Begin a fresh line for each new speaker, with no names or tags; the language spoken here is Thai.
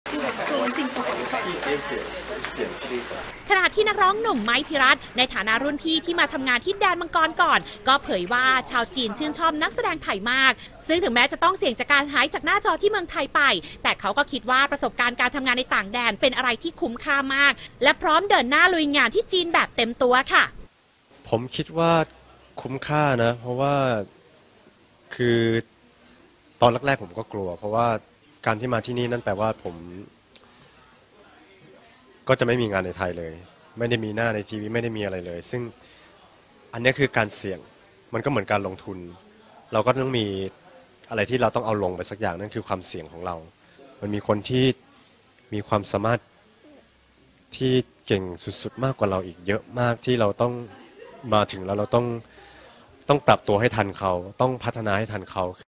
ขณะที่นักร้องหนุ่มไมค์พิรัตน์ในฐานะรุ่นพี่ที่มาทำงานที่แดนมังกรก่อนก็เผยว่าชาวจีนชื่นชอบนักแสดงไทยมากซึ่งถึงแม้จะต้องเสี่ยงจากการหายจากหน้าจอที่เมืองไทยไปแต่เขาก็คิดว่าประสบการณ์การทำงานในต่างแดนเป็นอะไรที่คุ้มค่ามากและพร้อมเดินหน้าลุยงานที่จีนแบบเต็มตัวค่ะ
ผมคิดว่าคุ้มค่านะเพราะว่าคือตอนแรกๆผมก็กลัวเพราะว่าการที่มาที่นี่นั่นแปลว่าผมก็จะไม่มีงานในไทยเลยไม่ได้มีหน้าในทีวีไม่ได้มีอะไรเลยซึ่งอันนี้คือการเสี่ยงมันก็เหมือนการลงทุนเราก็ต้องมีอะไรที่เราต้องเอาลงไปสักอย่างนั่นคือความเสี่ยงของเรามันมีคนที่มีความสามารถที่เก่งสุดๆมากกว่าเราอีกเยอะมากที่เราต้องมาถึงแล้วเราต้องปรับตัวให้ทันเขาต้องพัฒนาให้ทันเขา